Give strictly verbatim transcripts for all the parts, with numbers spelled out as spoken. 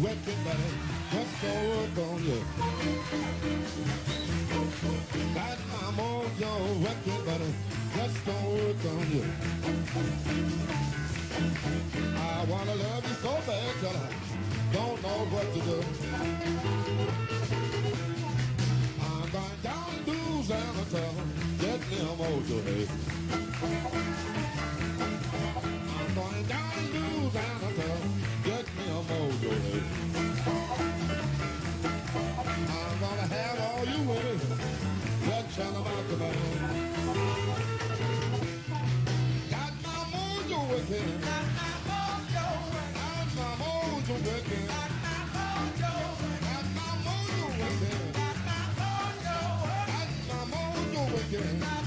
working, buddy, just don't work on you. Got my mojo working, buddy, just don't work on you. I wanna love you so bad till I don't know what to do. I'm going down to San Antonio, get me a mojo, hey. I'm going down to San Antonio, get me a mojo, hey. I'm gonna have all you women watching about the man. Got my mojo working, got my mojo working, got my mojo working, got my mojo working, got my mojo working, got my mojo working, got my mojo working, got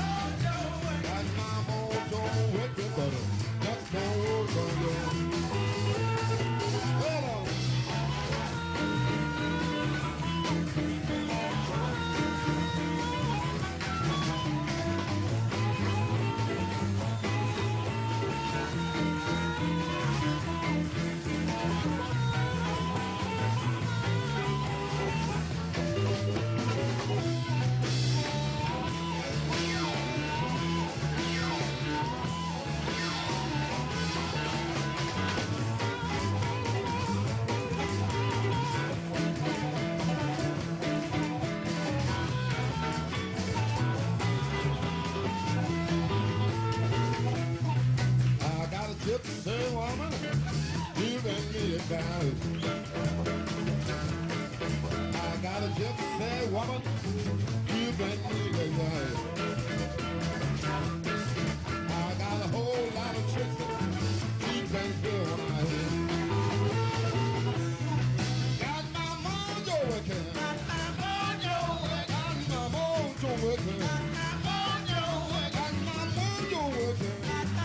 my mojo working, but just don't work on you. Hold on. Gypsy woman, giving me a dime. I got a gypsy woman, giving me a dime. I got a whole lot of tricks that keep and fill my head. Got my mojo working, got my mojo working, got my mojo working, got my mojo working, got my mojo working.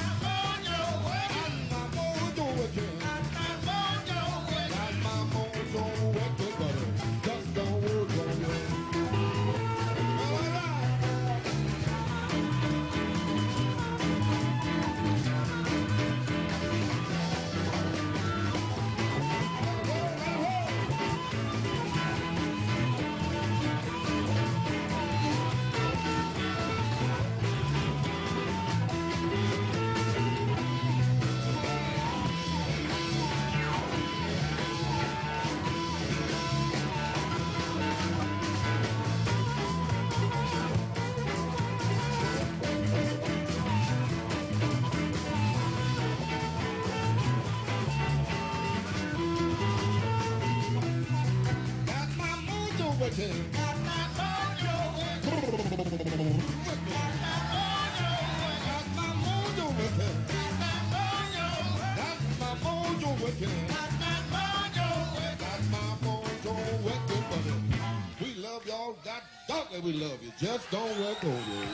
Got my mojo working. Got my mojo working. Got my mojo working. Got my mojo working. Got my mojo working. Got my mojo working. Got my mojo working, buddy. We love y'all. God dog that we love you. Just don't work on you.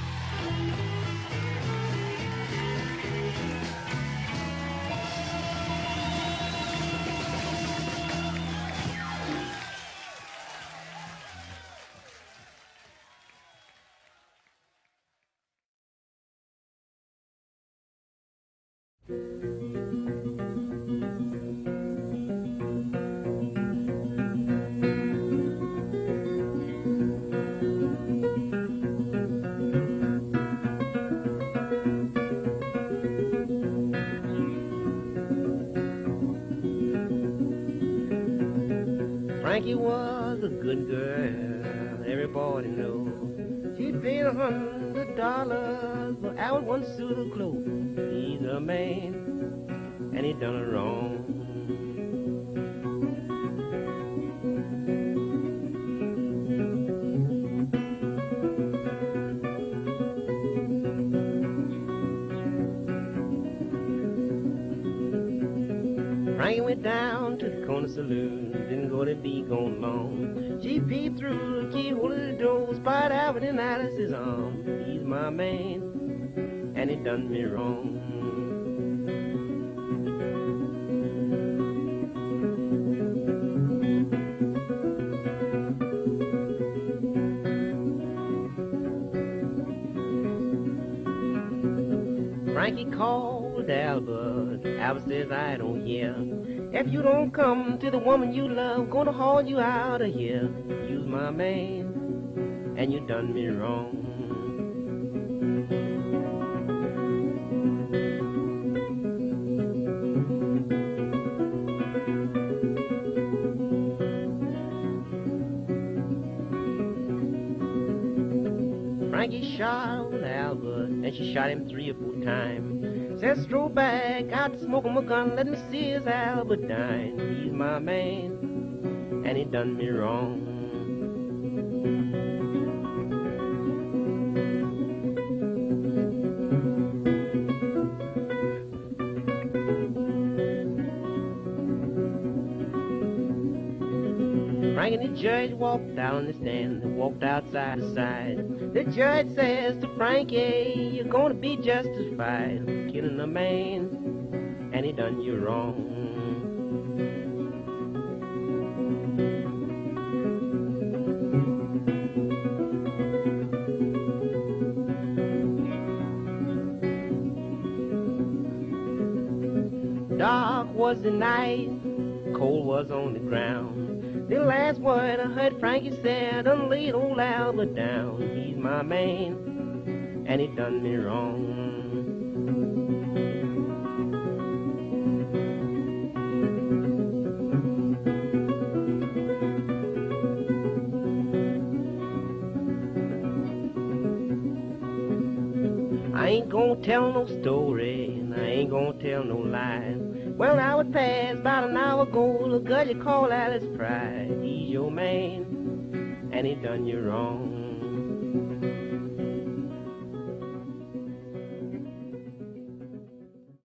Frankie was a good girl, everybody knows. She paid a hundred dollars for out one suit of clothes. He's a man, and he done her wrong. Frankie went down to the corner saloon, didn't go to be gone long. She peeped through the keyhole of the door, spied Albert in Alice's arm. He's my man, and he done me wrong. Frankie called Albert. Albert says, I don't hear. If you don't come to the woman you love, gonna haul you out of here. You's my man, and you done me wrong. Frankie shot old Albert, and she shot him three or four times. Said, stroll back out to smoke him a gun, let me see his Albert dine. He's my man, and he done me wrong. Frank and the judge walked out on the stand, they walked outside the side. The judge says to Frankie, you're gonna be justified for killing a man, and he done you wrong. Dark was the night, cold was on the ground. The last word I heard Frankie said, done laid old Albert down. He's my man, and he done me wrong. I ain't gonna tell no story, and I ain't gonna tell no lies. Well, I was past about an hour ago, the girl you call Alice Pride. He's your man, and he done you wrong.